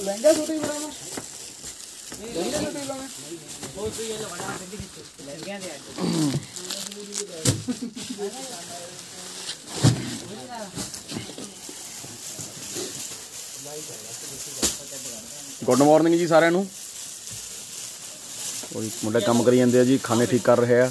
Lehenga suit ही बनाना, lehenga suit ही लाना। गुड मॉर्निंग जी सारिਆਂ ਨੂੰ। मुंडे काम करी जाते हैं जी, खाने ठीक कर रहे हैं।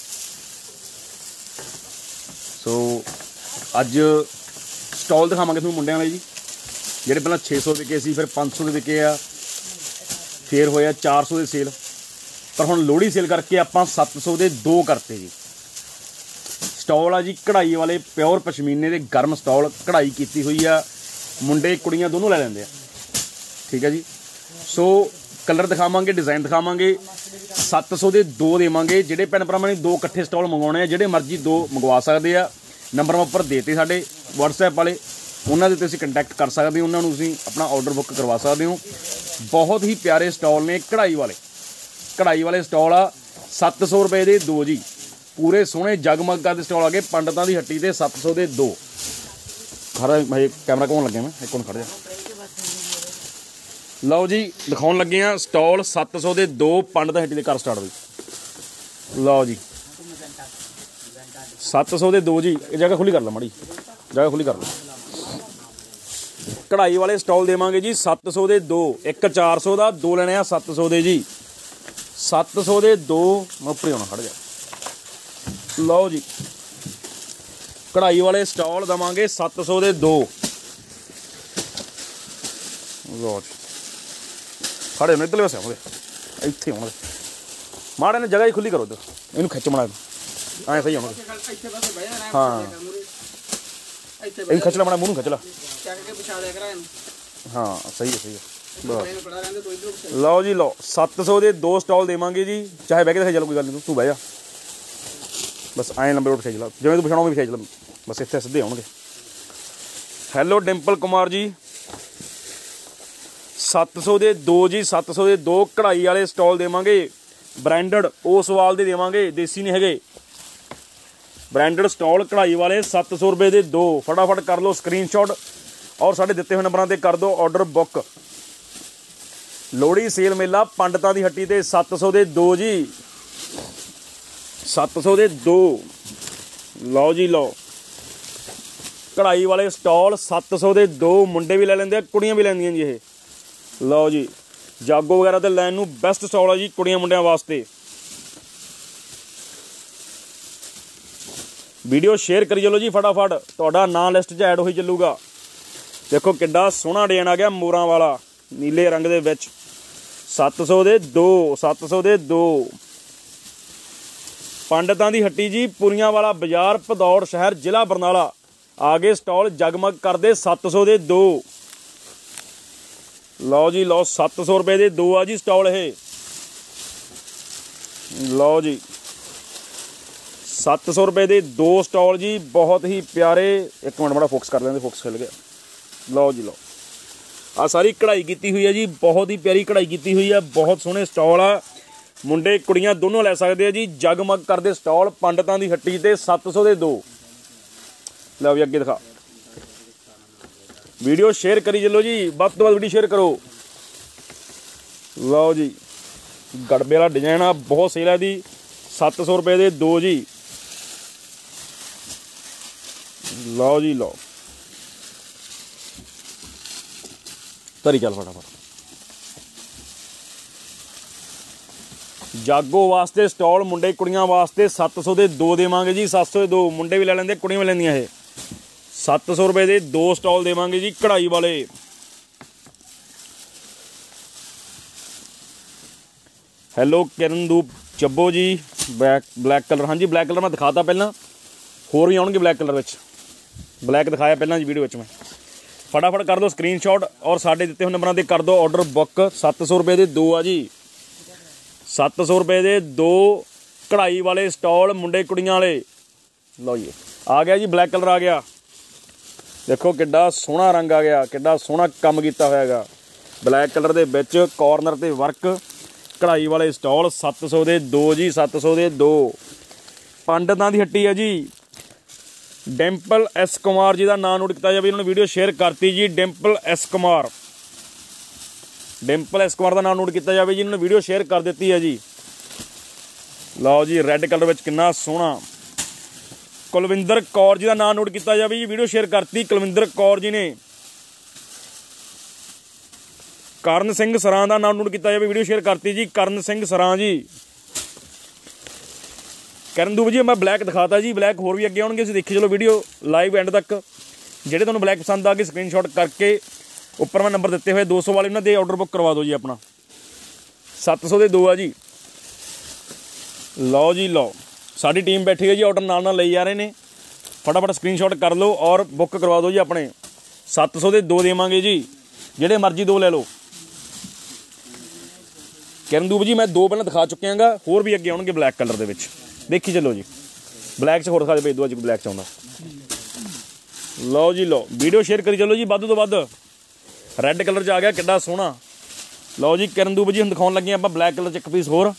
सो अज स्टॉल दिखावांगे तुहानूं मुंडियां वाले जी, ਜਿਹੜੇ ਪਹਿਲਾਂ 600 ਵਿਕੇ ਸੀ, ਫਿਰ 500 ਦੇ ਵਿਕੇ ਆ, ਫਿਰ ਹੋਇਆ 400 ਦੇ ਸੇਲ, ਪਰ ਹੁਣ ਲੋਹੜੀ ਸੇਲ ਕਰਕੇ ਆਪਾਂ 700 ਦੇ 2 ਕਰਤੇ ਜੀ। ਸਟॉल ਆ ਜੀ ਕਢਾਈ ਵਾਲੇ, ਪਿਓਰ ਪਸ਼ਮੀਨੇ ਦੇ ਗਰਮ ਸਟॉल, ਕਢਾਈ ਕੀਤੀ ਹੋਈ ਆ, ਮੁੰਡੇ ਕੁੜੀਆਂ ਦੋਨੋਂ ਲੈ ਲੈਂਦੇ ਆ, ठीक है जी। सो कलर दिखावांगे, डिज़ाइन दिखावांगे, 700 ਦੇ 2 देवांगे। ਜਿਹੜੇ ਭੈਣ ਭਰਾਵਾਂ ਨੇ 2 ਇਕੱਠੇ ਸਟॉल ਮੰਗਵਾਉਣੇ ਆ, ਜਿਹੜੇ ਮਰਜ਼ੀ 2 ਮੰਗਵਾ ਸਕਦੇ ਆ। ਨੰਬਰ ਮੈਂ ਉੱਪਰ ਦੇਤੇ ਸਾਡੇ WhatsApp ਵਾਲੇ, ਉਹਨਾਂ ਦੇ ਤੁਸੀਂ ਕੰਟੈਕਟ ਕਰ ਸਕਦੇ ਹੋ, ਉਹਨਾਂ ਨੂੰ ਤੁਸੀਂ ਆਪਣਾ ਆਰਡਰ ਬੁੱਕ ਕਰਵਾ ਸਕਦੇ ਹੋ। ਬਹੁਤ ਹੀ ਪਿਆਰੇ ਸਟॉल ਨੇ ਕਢਾਈ ਵਾਲੇ ਸਟॉल ਆ। 700 ਰੁਪਏ ਦੇ 2 ਜੀ, ਪੂਰੇ ਸੋਹਣੇ ਜਗਮਗ ਕਰਦੇ ਸਟॉल ਆ ਗਏ। ਪੰਡਤਾਂ ਦੀ ਹੱਟੀ ਦੇ 700 ਦੇ 2। ਖੜਾ ਮੈਂ ਕੈਮਰਾ ਘੁਮਾਉਣ ਲੱਗਿਆ, ਮੈਂ ਇੱਕ ਹੁਣ ਖੜ ਜਾ। ਲਓ ਜੀ ਦਿਖਾਉਣ ਲੱਗੇ ਆ ਸਟॉल 700 ਦੇ 2, ਪੰਡਤਾਂ ਹੱਟੀ ਦੇ ਕਰ ਸਟਾਰਟ ਬਈ। ਲਓ ਜੀ 700 ਦੇ 2 ਜੀ। ਇਹ ਜਗ੍ਹਾ ਖੁੱਲੀ ਕਰ ਲਾ ਮਾੜੀ, ਜਗ੍ਹਾ ਖੁੱਲੀ ਕਰ ਲਾ। ਕਢਾਈ ਵਾਲੇ ਸਟॉल ਦੇਵਾਂਗੇ ਜੀ 700 ਦੇ 2, ਇੱਕ 400 ਦਾ, 2 ਲੈਣੇ ਆ 700 ਦੇ ਜੀ। 700 ਦੇ 2 ਮੈਂ ਉੱਪਰ ਆਉਣਾ ਖੜ ਜਾ। ਲਓ ਜੀ ਕਢਾਈ ਵਾਲੇ ਸਟॉल ਦੇਵਾਂਗੇ 700 ਦੇ 2। ਲਓ ਜੀ ਖੜੇ ਨੇ ਇੱਧਰਲੇ ਪਾਸੇ ਆਉਂਦੇ, ਇੱਥੇ ਆਉਣਗੇ ਮਾੜੇ ਨੇ, ਜਗ੍ਹਾ ਹੀ ਖੁੱਲੀ ਕਰੋ ਇੱਧਰ, ਇਹਨੂੰ ਖਿੱਚ ਬਣਾ ਐਂ ਸਹੀ ਆਉਣਗੇ। ਹਾਂ ਇਹਨੂੰ ਖਿੱਚ ਲਾ ਮਾੜਾ, ਮੂੰਹ ਨੂੰ ਖਿੱਚ ਲਾ। ਹਾਂ ਸਹੀ ਹੈ ਬਸ। ਲਓ ਜੀ ਲਓ 700 ਦੇ 2 ਸਟॉल ਦੇਵਾਂਗੇ ਜੀ। ਚਾਹੇ ਬਹਿ ਕੇ ਦਿਖਾਈ ਚੱਲ, ਕੋਈ ਗੱਲ ਨਹੀਂ, ਤੂੰ ਬਹਿ ਜਾ ਬਸ। ਐਂ ਲੰਬੇ ਰੋਡ ਵਿਛਾਈ ਚਲਾ, ਜਿਵੇਂ ਤੂੰ ਵਿਛਾਉਣਾ ਵਿਛਾਈ ਚਲਾ ਬਸ, ਇੱਥੇ ਸਿੱਧੇ ਆਉਣਗੇ। ਹੈਲੋ ਡਿੰਪਲ ਕੁਮਾਰ ਜੀ, 700 ਦੇ 2 ਜੀ। 700 ਦੇ 2 ਕਢਾਈ ਵਾਲੇ ਸਟॉल ਦੇਵਾਂਗੇ, ਬ੍ਰਾਂਡਡ ਓਸਵਾਲ ਦੇ ਦੇਵਾਂਗੇ, ਦੇਸੀ ਨਹੀਂ ਹੈਗੇ। ਬ੍ਰਾਂਡਡ ਸਟॉल ਕਢਾਈ ਵਾਲੇ 700 ਰੁਪਏ ਦੇ 2। ਫਟਾਫਟ ਕਰ ਲਓ ਸਕਰੀਨਸ਼ਾਟ ਔਰ ਸਾਡੇ ਦਿੱਤੇ ਹੋਏ ਨੰਬਰਾਂ 'ਤੇ ਕਰ ਦਿਓ ਆਰਡਰ ਬੁੱਕ। ਲੋਹੜੀ ਸੇਲ ਮੇਲਾ ਪੰਡਤਾਂ ਦੀ ਹੱਟੀ ਤੇ 700 ਦੇ 2 ਜੀ। 700 ਦੇ 2। ਲਓ ਜੀ ਲਓ ਕਢਾਈ ਵਾਲੇ ਸਟॉल 700 ਦੇ 2। ਮੁੰਡੇ ਵੀ ਲੈ ਲੈਂਦੇ ਆ, ਕੁੜੀਆਂ ਵੀ ਲੈਂਦੀਆਂ ਜੀ ਇਹ। ਲਓ ਜੀ ਜਾਗੋ ਵਗੈਰਾ ਤੇ ਲੈਣ ਨੂੰ ਬੈਸਟ ਸਟॉल ਆ ਜੀ ਕੁੜੀਆਂ ਮੁੰਡਿਆਂ ਵਾਸਤੇ। ਵੀਡੀਓ ਸ਼ੇਅਰ ਕਰੀ ਚਲੋ ਜੀ ਫਟਾਫਟ, ਤੁਹਾਡਾ ਨਾਂ ਲਿਸਟ 'ਚ ਐਡ ਹੋਈ ਚੱਲੂਗਾ। ਦੇਖੋ ਕਿੱਡਾ ਸੋਹਣਾ ਡਿਜ਼ਾਈਨ ਆ ਗਿਆ ਮੋਰਾਂ ਵਾਲਾ, ਨੀਲੇ ਰੰਗ ਦੇ ਵਿੱਚ। 700 ਦੇ 2। 700 ਦੇ 2। ਪੰਡਤਾਂ ਦੀ ਹੱਟੀ ਜੀ, ਪੁਰੀਆਂ ਵਾਲਾ ਬਾਜ਼ਾਰ, ਭਦੌੜ ਸ਼ਹਿਰ, ਜ਼ਿਲ੍ਹਾ ਬਰਨਾਲਾ। ਆ ਗਏ ਸਟॉल ਜਗਮਗ ਕਰਦੇ 700 ਦੇ 2। ਲਓ ਜੀ ਲਓ 700 ਰੁਪਏ ਦੇ 2 ਆ ਜੀ ਸਟॉल ਇਹ। ਲਓ ਜੀ 700 ਰੁਪਏ ਦੇ 2 ਸਟॉल ਜੀ, ਬਹੁਤ ਹੀ ਪਿਆਰੇ। ਇੱਕ ਮਿੰਟ ਮਾੜਾ ਫੋਕਸ ਕਰ ਲੈਂਦੇ, ਫੋਕਸ ਖਿੱਲ ਗਿਆ। ਲਓ ਜੀ ਲਓ ਆ ਸਾਰੀ ਕਢਾਈ ਕੀਤੀ ਹੋਈ ਹੈ ਜੀ, ਬਹੁਤ ਹੀ ਪਿਆਰੀ ਕਢਾਈ ਕੀਤੀ ਹੋਈ ਹੈ, ਬਹੁਤ ਸੋਹਣੇ ਸਟॉल ਆ। ਮੁੰਡੇ ਕੁੜੀਆਂ ਦੋਨੋਂ ਲੈ ਸਕਦੇ ਆ ਜੀ। ਜਗਮਗ ਕਰਦੇ ਸਟॉल ਪੰਡਤਾਂ ਦੀ ਹੱਟੀ ਤੇ 700 ਦੇ 2। ਲਓ ਵੀ ਅੱਗੇ ਦਿਖਾ, ਵੀਡੀਓ ਸ਼ੇਅਰ ਕਰੀ ਚੱਲੋ ਜੀ, ਵੱਧ ਤੋਂ ਵੱਧ ਵੀਡੀਓ ਸ਼ੇਅਰ ਕਰੋ। ਲਓ ਜੀ ਗੜਬੇ ਵਾਲਾ ਡਿਜ਼ਾਈਨ ਆ, ਬਹੁਤ ਸੇਲ ਹੈ ਦੀ। 700 ਰੁਪਏ ਦੇ 2 ਜੀ। ਲਓ ਜੀ ਲਓ ਧਰੀ ਚੱਲ ਫਟਾਫਟ। ਜਾਗੋ ਵਾਸਤੇ ਸਟॉल ਮੁੰਡੇ ਕੁੜੀਆਂ ਵਾਸਤੇ 700 ਦੇ 2 ਦੇਵਾਂਗੇ ਜੀ। 700 ਦੇ 2 ਮੁੰਡੇ ਵੀ ਲੈ ਲੈਂਦੇ, ਕੁੜੀਆਂ ਵੀ ਲੈਂਦੀਆਂ ਇਹ। 700 ਰੁਪਏ ਦੇ 2 ਸਟॉल ਦੇਵਾਂਗੇ ਜੀ ਕਢਾਈ ਵਾਲੇ। Hello Kirandoop Chabbo ji, black colour. ਹਾਂਜੀ ਬਲੈਕ ਕਲਰ ਮੈਂ ਦਿਖਾਤਾ ਪਹਿਲਾਂ, ਹੋਰ ਵੀ ਆਉਣਗੇ ਬਲੈਕ ਕਲਰ ਵਿੱਚ। ਬਲੈਕ ਦਿਖਾਇਆ ਪਹਿਲਾਂ ਜੀ ਵੀਡੀਓ ਵਿੱਚ ਮੈਂ। ਫਟਾਫਟ ਕਰ ਦਿਓ ਸਕਰੀਨਸ਼ਾਟ ਔਰ ਸਾਡੇ ਦਿੱਤੇ ਹੋਏ ਨੰਬਰਾਂ 'ਤੇ ਕਰ ਦਿਓ ਆਰਡਰ ਬੁੱਕ। 700 ਰੁਪਏ ਦੇ 2 ਆ ਜੀ। 700 ਰੁਪਏ ਦੇ 2 ਕਢਾਈ ਵਾਲੇ ਸਟॉल ਮੁੰਡੇ ਕੁੜੀਆਂ ਵਾਲੇ। ਲਓ ਜੀ ਆ ਗਿਆ ਜੀ ਬਲੈਕ ਕਲਰ ਆ ਗਿਆ। ਦੇਖੋ ਕਿੱਡਾ ਸੋਹਣਾ ਰੰਗ ਆ ਗਿਆ, ਕਿੱਡਾ ਸੋਹਣਾ ਕੰਮ ਕੀਤਾ ਹੋਇਆ ਹੈਗਾ ਬਲੈਕ ਕਲਰ ਦੇ ਵਿੱਚ, ਕਾਰਨਰ ਤੇ ਵਰਕ। ਕਢਾਈ ਵਾਲੇ ਸਟॉल 700 ਦੇ 2 ਜੀ। 700 ਦੇ 2। ਪੰਡਤਾਂ ਦੀ ਹੱਟੀ ਹੈ ਜੀ। ਡਿੰਪਲ ਐਸ ਕੁਮਾਰ ਜੀ ਦਾ ਨਾਮ ਨੋਟ ਕੀਤਾ ਜਾਵੇ, ਇਹਨਾਂ ਨੇ ਵੀਡੀਓ ਸ਼ੇਅਰ ਕਰਤੀ ਜੀ। ਡਿੰਪਲ ਐਸ ਕੁਮਾਰ डिंपल एस्कुआर का नाम नोट किया जाए जी, इन्होंने वीडियो शेयर कर दी है जी। लो जी रैड कलर में कितना सोहना। कुलविंदर कौर जी का नाम नोट किया जाए जी, वीडियो शेयर करती कुलविंदर कौर जी ने। करण सिंह सरां का नाम नोट किया जाए, वीडियो शेयर करती जी करण सिंह सरां जी। करनदूब जी मैं ब्लैक दिखाता जी, ब्लैक होर भी अगे आउणगे, देखी चलो वीडियो लाइव एंड तक। ਜਿਹੜੇ ਤੁਹਾਨੂੰ ब्लैक पसंद आ गए स्क्रीनशॉट करके ਉੱਪਰ मैं नंबर ਦਿੱਤੇ ਹੋਏ 200 वाले ਉਹਨਾਂ ਦੇ ऑर्डर बुक करवा दो जी अपना। 700 ਦੇ 2 ਆ जी। ਲਓ ਜੀ ਲਓ ਸਾਡੀ ਟੀਮ ਬੈਠੀ ਹੈ ਜੀ, ऑर्डर ਨਾਲ ਨਾਲ ਲਈ ਜਾ ਰਹੇ ਨੇ, फटाफट स्क्रीनशॉट कर लो और बुक करवा दो जी अपने। 700 ਦੇ 2 ਦੇਵਾਂਗੇ ਜੀ, ਜਿਹੜੇ ਮਰਜ਼ੀ 2 ਲੈ ਲਓ। ਕਰਨਦੂਬ ਜੀ मैं 2 ਪਹਿਲਾਂ ਦਿਖਾ ਚੁੱਕਿਆ ਗਾ, ਹੋਰ ਵੀ ਅੱਗੇ ਆਉਣਗੇ ब्लैक ਕਲਰ ਦੇ ਵਿੱਚ, ਦੇਖੀ ਚੱਲੋ ਜੀ। ब्लैक 'ਚ ਹੋਰ ਦਿਖਾ ਦੇ ਭੇਜ ਦਿਓ ਅੱਜ ब्लैक 'ਚ ਆਉਂਦਾ। लो जी लो वीडियो शेयर करी चलो जी ਵੱਧ ਤੋਂ ਵੱਧ। रैड कलर च आ गया कितना सोहना। लो जी करनदूब जी हम दिखाने लगे आप ब्लैक कलर च एक पीस होर।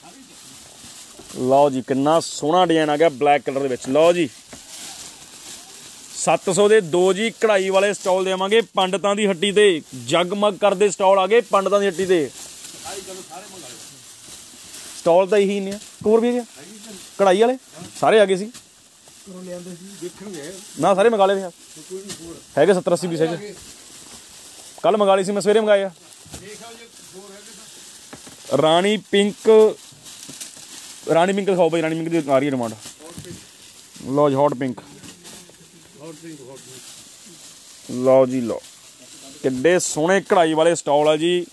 लो जी कितना सोहना डिजाइन आ गया ब्लैक कलर के। लो जी 700 ਦੇ 2 जी कढ़ाई वाले स्टॉल देवांगे पंडितां दी हट्टी ते। जगमग करते स्टॉल आ गए पंडितां दी हट्टी ते। स्टॉल तो यही नहीं होर भी है कढ़ाई वाले सारे आ गए सी ना, सारे मंगा ले है 70-80 पीस है। कल मंगा ली सी मैं, सवेरे मंगाए। रानी पिंक दिखाओ भाई, रानी पिंक की आ रही है डिमांड। लो जी हॉट पिंक। लो जी लो किड्डे सोहने कढ़ाई वाले स्टॉल है जी।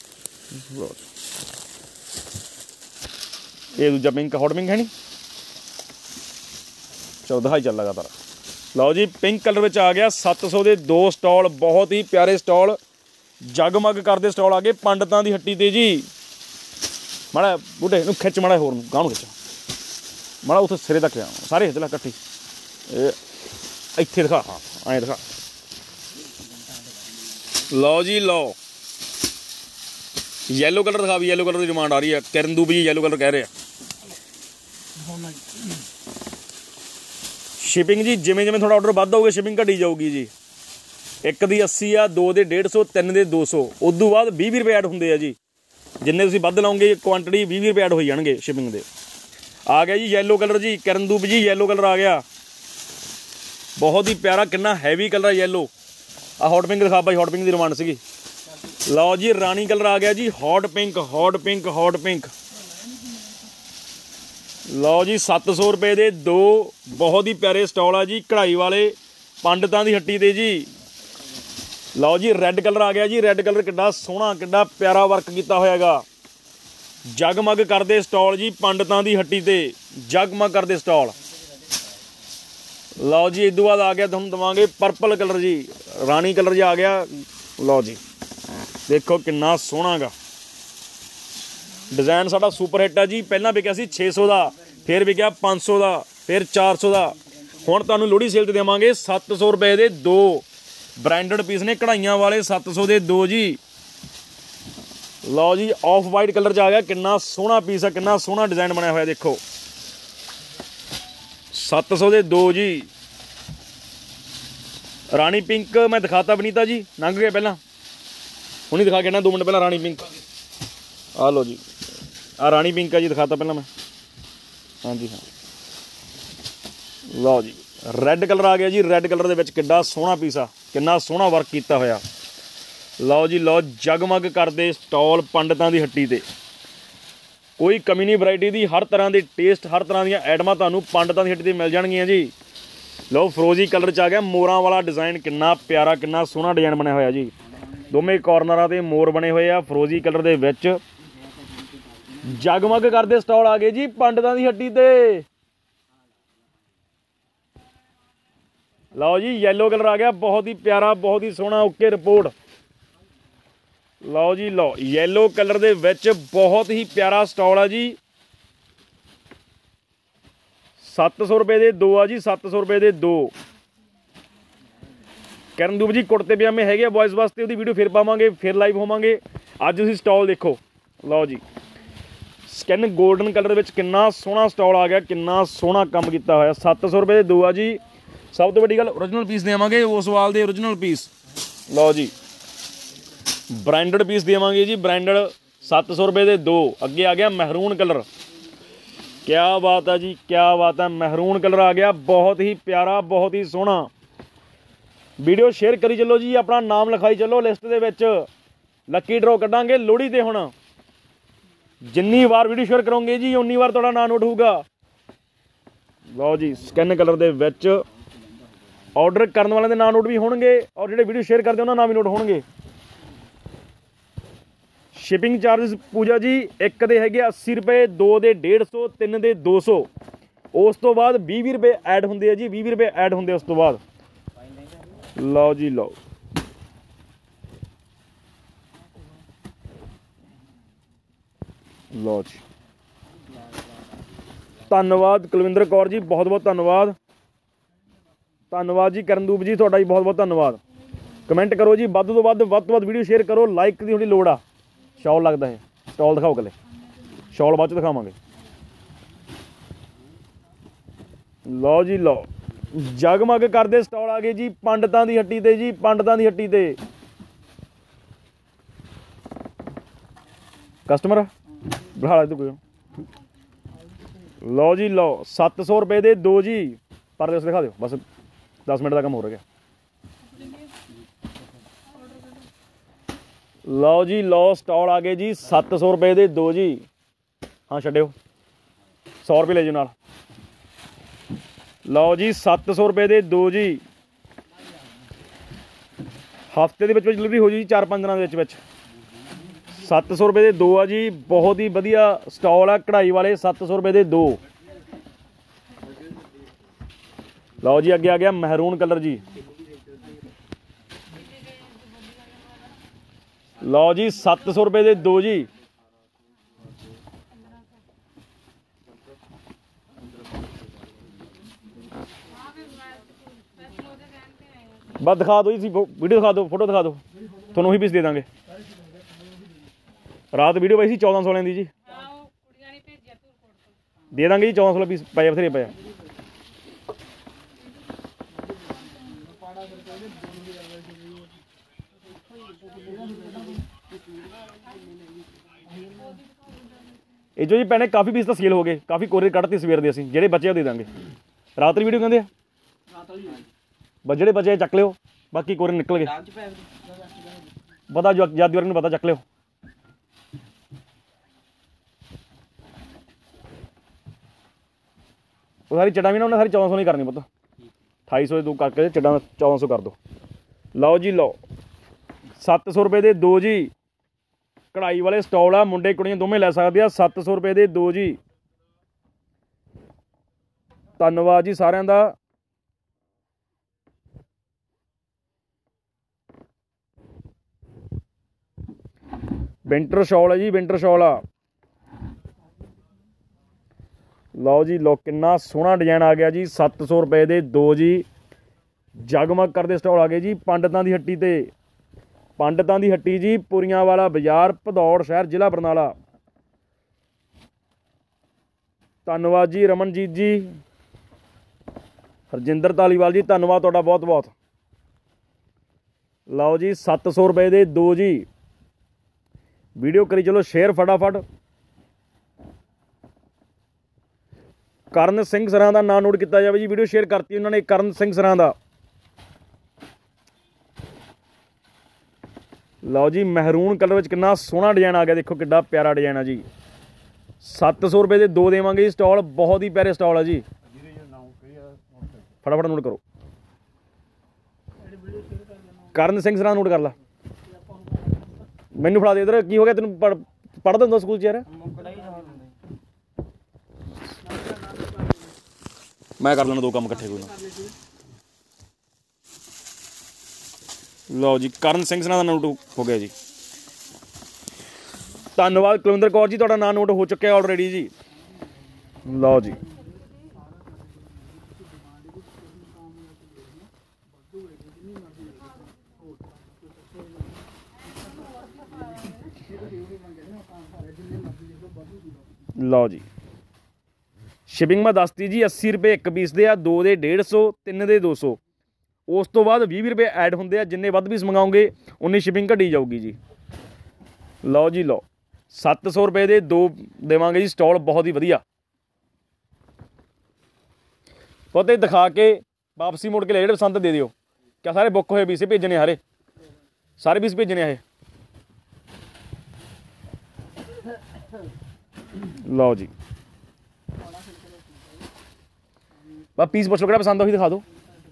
ये दूजा पिंक हॉट पिंक है नहीं, चलो दिखाई चल लगातार। लो जी पिंक कलर में आ गया 700 के 2 स्टॉल, बहुत ही प्यारे स्टॉल, जगमग करते स्टॉल आ गए पंडितां दी हट्टी ते जी। माड़ा बूटे नूं खिच, माड़ा होर गांह नूं खिच, माड़ा उत्थे सिरे तक आ, सारे हित ला कट्ठी इत्थे दिखा, हाँ ऐ दिखा। लो जी लो येलो कलर दिखा भी, येलो कलर की डिमांड आ रही है। करनदूब जी येलो कलर कह रहे हैं। शिपिंग जी जिमें जिमें थोड़ा ऑर्डर ਵੱਧ ਹੋਊਗਾ शिपिंग घटी जाऊगी जी। एक ਦੀ 80 ਆ, 2 ਦੇ 150, 3 ਦੇ 200, ਉਦੋਂ ਬਾਅਦ 20 ਰੁਪਏ ਐਡ ਹੁੰਦੇ ਆ ਜੀ। ਜਿੰਨੇ ਤੁਸੀਂ ਵੱਧ ਲਾਓਗੇ ਕੁਆਂਟੀਟੀ 20 ਰੁਪਏ ਐਡ ਹੋ ਜਾਣਗੇ शिपिंग ਦੇ। आ गया जी येलो कलर जी, करनदूब जी येलो कलर आ गया, बहुत ही प्यारा कितना हैवी कलर है येलो। आ हॉट पिंक दिखा भाई, हॉट पिंक की डिमांड सी। लो जी रानी कलर आ गया जी, hot pink hot pink hot pink. लो जी 700 रुपए दे 2, बहुत ही प्यारे स्टॉल है जी कढ़ाई वाले पंडितां दी हट्टी ते जी। लो जी रैड कलर आ गया जी, रैड कलर कितना सोहना कितना प्यारा वर्क किया होएगा। जगमग करते स्टॉल जी पंडितां दी हट्टी ते, जगमग करते स्टॉल। लो जी इदू बाद आ गया तुहानूं देवांगे पर्पल कलर जी, रानी कलर जी आ गया। लो जी देखो कितना सोहना गा डिज़ाइन, साडा सुपर हिट है जी। पहला विकिया सी 600 का, फिर विकिया 500 का, फिर 400 का। हुण तुहानूं लोहड़ी सेल ते देवांगे 700 रुपए दे 2 ब्रांडेड पीस ने कढ़ाइयां वाले 700 दे 2 जी। लो जी ऑफ वाइट कलर च आ गया, कितना सोहना पीस है, कितना सोहना डिजाइन बनाया हुआ देखो। 700 दे 2 जी। रानी पिंक मैं दिखाता बनीता जी, लंघ गया पहला, हुणी दिखा के ना 2 मिनट पहला रानी पिंक। आ लो जी आ रानी पिंक है जी, दिखाता पहला मैं। हाँ जी हाँ। लो जी रैड कलर आ गया जी, रैड कलर के कितना सोहना पीस आ, कितना सोहना वर्क किया होया। लो जी लो जगमग करते स्टॉल पंडितां दी हट्टी ते, कोई कमी नहीं वैरायटी की, हर तरह के टेस्ट हर तरह दी आइटमां तुहानूं पंडितां दी हट्टी ते मिल जाणगियां जी। लो फिरोजी कलर च आ गया मोरां वाला डिज़ाइन, कितना प्यारा कितना सोहना डिज़ाइन बनया होया जी। दोवें कॉर्नरां ते मोर बने हुए आ फिरोजी कलर दे विच। जगमग करते स्टॉल आ गए जी पंडितां दी हट्टी ते। लो जी येलो कलर आ गया, बहुत ही प्यारा बहुत ही सोहना, ओके रिपोर्ट। लो जी लो येलो कलर दे विच बहुत ही प्यारा स्टॉल है जी। 700 रुपए दे 2 आ जी, 700 रुपए दे 2। करनदूब जी कुर्ते पजामे है बॉयज़ वास्ते, उसकी वीडियो फिर पावांगे, फिर लाइव होवांगे। अज तुसीं स्टॉल देखो। लो जी स्किन गोल्डन कलर विच कितना सोहना स्टॉल आ गया, कितना सोहना काम किया होया। 700 रुपए दे 2 आ जी। सब तो वड्डी गल ओरिजिनल पीस देवांगे, उस वाल दे ओरिजिनल पीस। लो जी ब्रांडेड पीस देवांगे जी, ब्रांडेड 700 रुपए के 2। अगे आ गया महरून कलर, क्या बात है जी, क्या बात है, महरून कलर आ गया, बहुत ही प्यारा, बहुत ही सोहना। वीडियो शेयर करी चलो जी, अपना नाम लिखाई चलो लिस्ट दे विच। लक्की ड्रॉ कढ़ांगे लोहड़ी ते हुण, जिन्नी वार वीडियो शेयर करोगे जी उन्नी वार तुहाडा नाम नोट होऊगा। लो जी स्किन कलर दे विच ऑर्डर करने वाले दे नाम नोट भी होणगे और जिहड़े वीडियो शेयर करदे उन्हां नाम भी नोट होणगे। शिपिंग चार्जिस पूजा जी एक दे हैगे 80 रुपए, दो दे 150, तीन दे 200। उस तो बाद 20 रुपए ऐड हुंदे आ जी, 20 रुपए ऐड हुंदे उस तो बाद। लो जी लो, लो जी धन्नवाद कुलविंदर कौर जी, बहुत बहुत धन्नवाद, धन्नवाद जी करनदूप जी, तुहाडा जी बहुत बहुत धन्नवाद। कमेंट करो जी, वध तो वध वीडियो शेयर करो, लाइक की थोड़ी लोड़ आ। शॉल लगता है, स्टॉल दिखाओ कले, शॉल बाद दिखावांगे। लो जी लो, जगमग करते स्टॉल आ गए जी पंडितां दी हट्टी ते जी, पंडितां दी हट्टी ते। कस्टमर बिठा ला कोई। लो जी लो 700 रुपए के 2 जी, पर दिखा दो बस, 10 मिनट का कम हो रहा। लो जी लो स्टॉल आ गए जी 700 रुपए के 2 जी। हाँ छड्डियो 100 रुपये ले जाओ नाल। लो जी 700 रुपए के 2 जी, हफ्ते के डिलीवरी हो जी 4-5 दिनों के। 700 रुपए के 2 आ जी, बहुत ही वधिया स्टॉल है कढ़ाई वाले, 700 रुपए के 2। लो जी अगे आ गया महरून कलर जी। लो जी 700 रुपए के 2 जी। बस दिखा दो जी, वीडियो दिखा दो, फोटो दिखा दो, थोड़ा ही पीस दे देंगे। रात वीडियो पाई सी 1400 दी जी, दे देंगे जी 1400 पीस पाए, बथेरे पाए। ਇਹ ਜੋ ਜੀ ਭੈਣੇ काफ़ी पीस तो सेल हो गए, काफ़ी कोरियर ਕੱਢਤੀ ਸਵੇਰ ਦੇ ਅਸੀਂ, ਜਿਹੜੇ बचे ਦੇ ਦਾਂਗੇ। रात वाली वीडियो ਕਹਿੰਦੇ ਆ, बस ਜਿਹੜੇ बचे ਚੱਕ ਲਿਓ, बाकी कोरियर निकल गए। पता जो जादी वाले पता, ਚੱਕ ਲਿਓ। वो सारी चटा भी ना उन्हें सारी 1400 नहीं करनी पुत, 2800 दो करके चटा 1400 कर दो। लो जी लो 700 रुपए के 2 जी, कढ़ाई वाले स्टॉल आ, मुंडे कुड़ियां दोवें लै सकते हैं। 700 रुपए के 2 जी। धन्नवाद जी सारिਆਂ ਦਾ। विंटर शॉल है जी, विंटर शॉल आ। लो जी लो कितना सोहना डिजाइन आ गया जी, 700 रुपए के 2 जी। जगमग करते स्टॉल आ गए जी पंडितां दी हट्टी ते, पंडितां दी हट्टी जी, पुरियां वाला बाजार, भदौड़ शहर, जिला बरनाला। धन्नवाद जी रमनजीत जी, हरजिंदर धालीवाल जी, धन्नवाद तुहाडा बहुत बहुत। लो जी 700 रुपए के 2 जी। वीडियो करी चलो शेयर फटाफट। करण सिंह सरां का नाम नोट किया जाए जी, वीडियो शेयर करती उन्होंने, करण सिंह सरां का। लो जी महरून कलर में कितना सोहना डिजाइन आ गया, देखो कितना प्यारा डिजाइन है जी। 700 रुपए के 2 देवांगे जी स्टॉल, बहुत ही प्यारे स्टॉल है जी। फटाफट नोट करो, करण सिंह सरां नोट कर ला। मैनू फड़ा दे इधर, की हो गया तेन, पढ़ता ਹੁੰਦਾ स्कूल यार? मैं कर लेना 2 काम इकट्ठे कोई ना। लो जी करण सिंह सरां का नोट हो गया जी। धन्नवाद कुलविंदर कौर जी, तुहाडा नाम नोट हो चुका है ऑलरेडी जी। लो जी लो जी शिपिंग मैं दसती जी 80 रुपए एक पीस दे आ, 2 दे 150, 3 दे 200। उस तो बाद 20 रुपए ऐड होंगे, जिन्ने वध पीस मंगाओगे उन्नी शिपिंग घटी जाऊगी जी। ਲਓ ਜੀ ਲਓ 700 ਰੁਪਏ ਦੇ 2 ਦੇਵਾਂਗੇ ਜੀ ਸਟਾਲ, ਬਹੁਤ ਹੀ ਵਧੀਆ। ਪੋਤੇ ਦਿਖਾ ਕੇ ਵਾਪਸੀ ਮੁੜ ਕੇ ਲੈ ਜਿਹੜੇ ਪਸੰਦ ਦੇ ਦਿਓ। ਕਿਆ ਸਾਰੇ ਬੁੱਕ ਹੋਏ ਪੀਸ ਭੇਜਣੇ ਹਾਰੇ, ਸਾਰੇ ਪੀਸ ਭੇਜਣੇ ਆ ਇਹ। ਲਓ ਜੀ ਬਸ ਪੀਸ ਪੁੱਛ ਲਓ ਕਿਹੜਾ ਪਸੰਦ ਉਹੀ ਦਿਖਾ ਦਿਓ।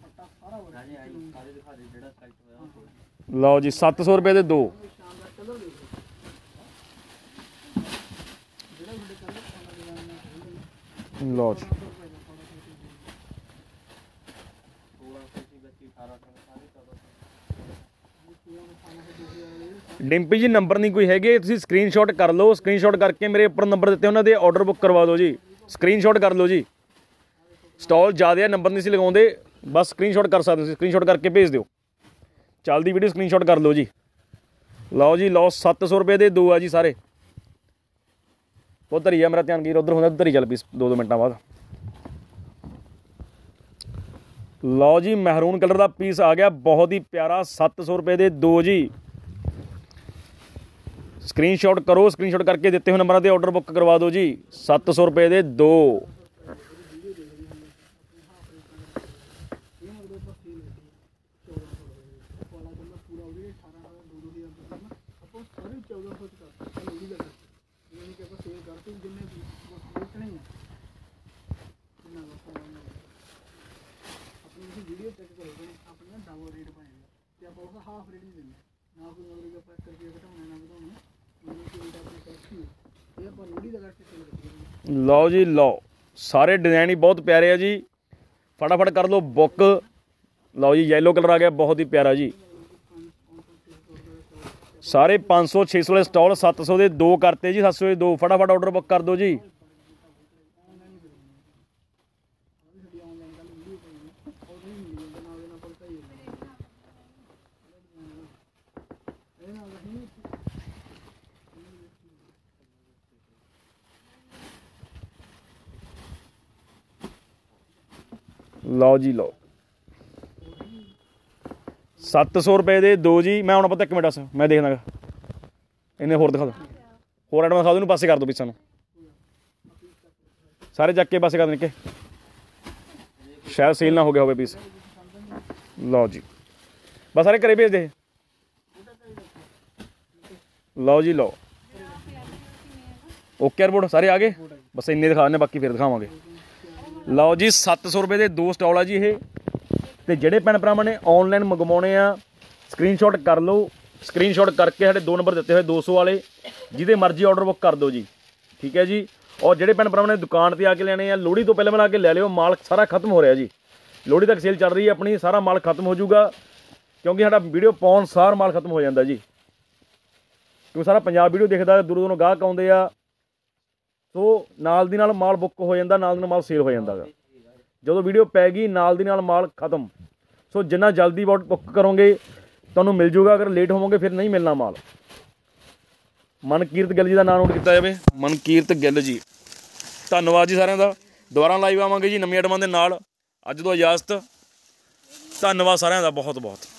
ਲਓ ਜੀ 700 ਰੁਪਏ ਦੇ 2। ਲਓ ਜੀ ਡਿੰਪੀ ਜੀ ਨੰਬਰ ਨਹੀਂ ਕੋਈ ਹੈਗੇ, ਤੁਸੀਂ ਸਕਰੀਨਸ਼ਾਟ ਕਰ ਲਓ। ਸਕਰੀਨਸ਼ਾਟ ਕਰਕੇ ਮੇਰੇ ਉੱਪਰ ਨੰਬਰ ਦਿੱਤੇ ਉਹਨਾਂ ਦੇ ਆਰਡਰ ਬੁੱਕ ਕਰਵਾ ਦਿਓ ਜੀ। ਸਕਰੀਨਸ਼ਾਟ ਕਰ ਲਓ ਜੀ। ਸਟਾਲ ਜ਼ਿਆਦਾ ਨੰਬਰ ਨਹੀਂ ਸੀ ਲਗਾਉਂਦੇ, ਬਸ ਸਕਰੀਨਸ਼ਾਟ ਕਰ ਸਕਦੇ ਤੁਸੀਂ। ਸਕਰੀਨਸ਼ਾਟ ਕਰਕੇ ਭੇਜ ਦਿਓ। ਚੱਲਦੀ ਵੀਡੀਓ ਸਕਰੀਨਸ਼ਾਟ ਕਰ ਲਓ ਜੀ। ਲਓ ਜੀ ਲਓ 700 ਰੁਪਏ ਦੇ 2 ਆ ਜੀ ਸਾਰੇ। ਉਹ ਧਰੀ ਆ, ਮੇਰਾ ਧਿਆਨ ਕੀ ਉੱਧਰ ਹੁੰਦਾ, ਧਰੀ ਚੱਲ ਪੀਸ 2 ਮਿੰਟਾਂ ਬਾਅਦ। ਲਓ ਜੀ ਮਹਿਰੂਨ ਕਲਰ ਦਾ ਪੀਸ ਆ ਗਿਆ, ਬਹੁਤ ਹੀ ਪਿਆਰਾ। 700 ਰੁਪਏ ਦੇ 2 ਜੀ। ਸਕਰੀਨਸ਼ਾਟ ਕਰੋ, ਸਕਰੀਨਸ਼ਾਟ ਕਰਕੇ ਦਿੱਤੇ ਹੋਏ ਨੰਬਰਾਂ 'ਤੇ ਆਰਡਰ ਬੁੱਕ ਕਰਵਾ ਦਿਓ ਜੀ। 700 ਰੁਪਏ ਦੇ 2। ਲਓ ਜੀ ਲਓ ਸਾਰੇ ਡਿਜ਼ਾਈਨ ਹੀ ਬਹੁਤ ਪਿਆਰੇ ਆ ਜੀ। ਫਟਾਫਟ ਕਰ ਲਓ ਬੁੱਕ। ਲਓ ਜੀ ਯੈਲੋ ਕਲਰ ਆ ਗਿਆ, ਬਹੁਤ ਹੀ ਪਿਆਰਾ ਜੀ। ਸਾਰੇ 500 600 ਵਾਲੇ ਸਟਾਲ 700 ਦੇ 2 ਕਰਤੇ ਜੀ। 700 ਦੇ 2 ਫਟਾਫਟ ਆਰਡਰ ਬੁੱਕ ਕਰ ਦਿਓ ਜੀ। ਲਓ ਜੀ ਲਓ 700 ਰੁਪਏ ਦੇ 2 ਜੀ। ਮੈਂ ਹੁਣ ਪਤਾ 1 ਮਿੰਟ ਬਸ ਮੈਂ ਦੇਖਦਾ ਗਾ। ਇਹਨੇ ਹੋਰ ਦਿਖਾ ਦਿਓ, ਹੋਰ ਆਈਟਮਾਂ ਦਿਖਾ ਦਿਓ। ਇਹਨੂੰ ਪਾਸੇ ਕਰ ਦਿਓ ਪੀਸਾਂ ਨੂੰ, ਸਾਰੇ ਚੱਕ ਕੇ ਪਾਸੇ ਕਰ ਨਿੱਕੇ, ਸ਼ਾਇਦ ਸੇਲ ਨਾ ਹੋ ਗਿਆ ਹੋਵੇ ਪੀਸ। ਲਓ ਜੀ ਬਸ ਸਾਰੇ ਘਰੇ ਭੇਜ ਦੇ। ਲਓ ਜੀ ਲਓ ਓਕੇ ਰਿਪੋਰਟ ਸਾਰੇ ਆ ਗਏ। ਬਸ ਇੰਨੇ ਦਿਖਾ ਦਿੰਦੇ, ਬਾਕੀ ਫਿਰ ਦਿਖਾਵਾਂਗੇ। ਲਓ ਜੀ 700 ਰੁਪਏ ਦੇ 2 ਸਟਾਲ ਆ ਜੀ ਇਹ। ਤੇ ਜਿਹੜੇ ਭੈਣ ਭਰਾਵਾਂ ਨੇ ਆਨਲਾਈਨ ਮੰਗਵਾਉਣੇ ਆ ਸਕਰੀਨਸ਼ਾਟ ਕਰ ਲਓ। ਸਕਰੀਨਸ਼ਾਟ ਕਰਕੇ ਸਾਡੇ 2 ਨੰਬਰ ਦਿੱਤੇ ਹੋਏ 200 ਵਾਲੇ, ਜਿਹਦੇ ਮਰਜ਼ੀ ਆਰਡਰ ਬੁੱਕ ਕਰ ਦਿਓ ਜੀ। ਠੀਕ ਹੈ ਜੀ। ਔਰ ਜਿਹੜੇ ਭੈਣ ਭਰਾਵਾਂ ਨੇ ਦੁਕਾਨ 'ਤੇ ਆ ਕੇ ਲੈਣੇ ਆ, ਲੋਹੜੀ ਤੋਂ ਪਹਿਲਾਂ ਆ ਕੇ ਲੈ ਲਿਓ। ਮਾਲ ਸਾਰਾ ਖਤਮ ਹੋ ਰਿਹਾ ਜੀ, ਲੋਹੜੀ ਤੱਕ ਸੇਲ ਚੱਲ ਰਹੀ ਹੈ ਆਪਣੀ। ਸਾਰਾ ਮਾਲ ਖਤਮ ਹੋ ਜਾਊਗਾ, ਕਿਉਂਕਿ ਸਾਡਾ ਵੀਡੀਓ ਪਾਉਣ ਸਾਰ ਮਾਲ ਖਤਮ ਹੋ ਜਾਂਦਾ ਜੀ। ਕਿਉਂਕਿ ਸਾਰਾ ਪੰਜਾਬ ਵੀਡੀਓ ਦੇਖਦਾ, ਦੂਰੋਂ ਦੂਰੋਂ ਗਾਹਕ ਆਉਂਦੇ ਆ। ਸੋ ਨਾਲ ਦੀ ਨਾਲ ਮਾਲ ਬੁੱਕ ਹੋ ਜਾਂਦਾ, ਨਾਲ ਦੀ ਨਾਲ ਮਾਲ ਸੇਲ ਹੋ ਜਾਂਦਾ ਗਾ। ਜਦੋਂ ਵੀਡੀਓ ਪੈ ਗਈ ਨਾਲ ਦੀ ਨਾਲ ਮਾਲ ਖਤਮ। ਸੋ ਜਿੰਨਾ ਜਲਦੀ ਬੁੱਕ ਕਰੋਗੇ ਤੁਹਾਨੂੰ ਮਿਲ ਜੂਗਾ, ਅਗਰ ਲੇਟ ਹੋਵੋਗੇ ਫਿਰ ਨਹੀਂ ਮਿਲਣਾ ਮਾਲ। ਮਨਕੀਰਤ ਗਿੱਲ ਜੀ ਦਾ ਨਾਮ ਨੋਟ ਕੀਤਾ ਜਾਵੇ, ਮਨਕੀਰਤ ਗਿੱਲ ਜੀ। ਧੰਨਵਾਦ ਜੀ ਸਾਰਿਆਂ ਦਾ। ਦੁਬਾਰਾ ਲਾਈਵ ਆਵਾਂਗੇ ਜੀ ਨਵੀਂ ਆਈਟਮਾਂ ਦੇ ਨਾਲ। ਅੱਜ ਤੋਂ ਇਜਾਜ਼ਤ। ਧੰਨਵਾਦ ਸਾਰਿਆਂ ਦਾ ਬਹੁਤ ਬਹੁਤ।